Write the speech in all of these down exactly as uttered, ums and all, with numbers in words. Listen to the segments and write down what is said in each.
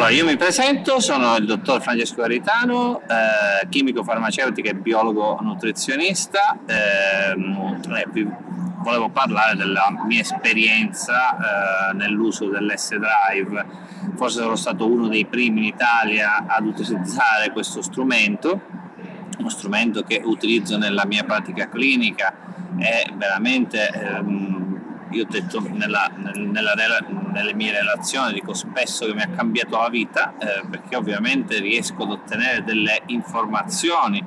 Allora, io mi presento, sono il dottor Francesco Garitano, eh, chimico farmaceutico e biologo nutrizionista. Eh, eh, vi volevo parlare della mia esperienza eh, nell'uso dell'S-Drive. Forse sono stato uno dei primi in Italia ad utilizzare questo strumento, uno strumento che utilizzo nella mia pratica clinica. È veramente... Ehm, io ho detto nella, nella, nelle mie relazioni, dico spesso che mi ha cambiato la vita, eh, perché ovviamente riesco ad ottenere delle informazioni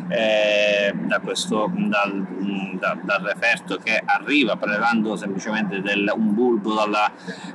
eh, da questo, dal, da, dal referto che arriva prelevando semplicemente del, un bulbo dalla,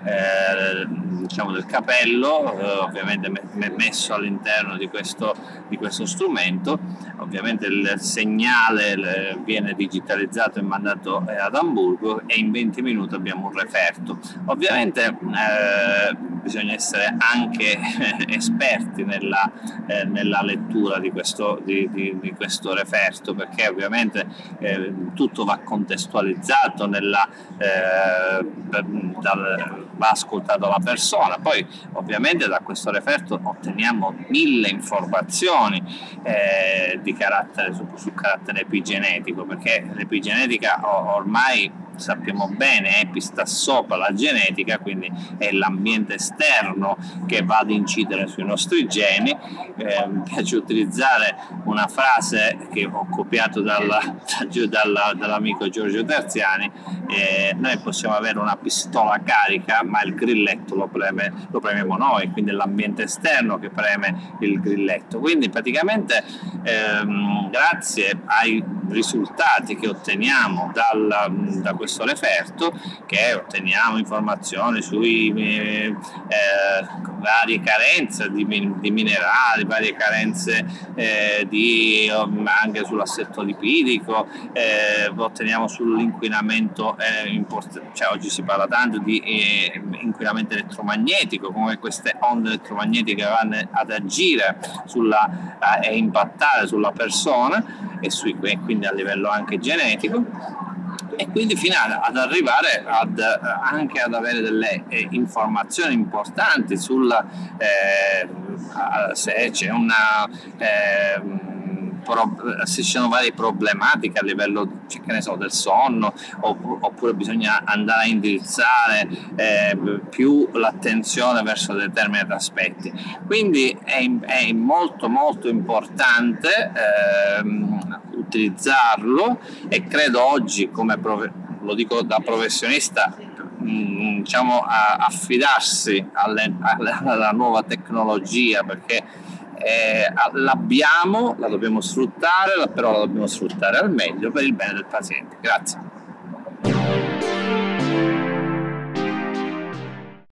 eh, diciamo del capello, eh, ovviamente me, messo all'interno di questo, di questo strumento. Ovviamente il segnale viene digitalizzato e mandato ad Amburgo e in venti minuti abbiamo un referto. Ovviamente eh, bisogna essere anche esperti nella, eh, nella lettura di questo, di, di, di questo referto, perché ovviamente eh, tutto va contestualizzato, nella, eh, per, dal, va ascoltato la persona. Poi ovviamente da questo referto otteniamo mille informazioni eh, di carattere, su, su carattere epigenetico, perché l'epigenetica ormai sappiamo bene, epi sta sopra la genetica, quindi è l'ambiente esterno che va ad incidere sui nostri geni. Eh, mi piace utilizzare una frase che ho copiato dalla, dalla, dall'amico Giorgio Terziani: eh, noi possiamo avere una pistola carica, ma il grilletto lo, preme, lo premiamo noi, quindi è l'ambiente esterno che preme il grilletto. Quindi praticamente ehm, grazie ai risultati che otteniamo dal, da questo referto, che otteniamo informazioni sui eh, varie carenze di, di minerali, varie carenze eh, di, anche sull'assetto lipidico, eh, otteniamo sull'inquinamento eh, import- cioè oggi si parla tanto di eh, inquinamento elettromagnetico, come queste onde elettromagnetiche vanno ad agire sulla, eh, e impattare sulla persona e, sui, e quindi a livello anche genetico, e quindi fino ad arrivare ad, anche ad avere delle eh, informazioni importanti sulla eh, se c'è una eh, se ci sono varie problematiche a livello, cioè, che ne so, del sonno, oppure bisogna andare a indirizzare eh, più l'attenzione verso determinati aspetti. Quindi è, è molto molto importante eh, utilizzarlo, e credo oggi, come prove- lo dico da professionista, mh, diciamo a affidarsi alle, alle, alla nuova tecnologia, perché Eh, l'abbiamo, la dobbiamo sfruttare, però la dobbiamo sfruttare al meglio per il bene del paziente. Grazie.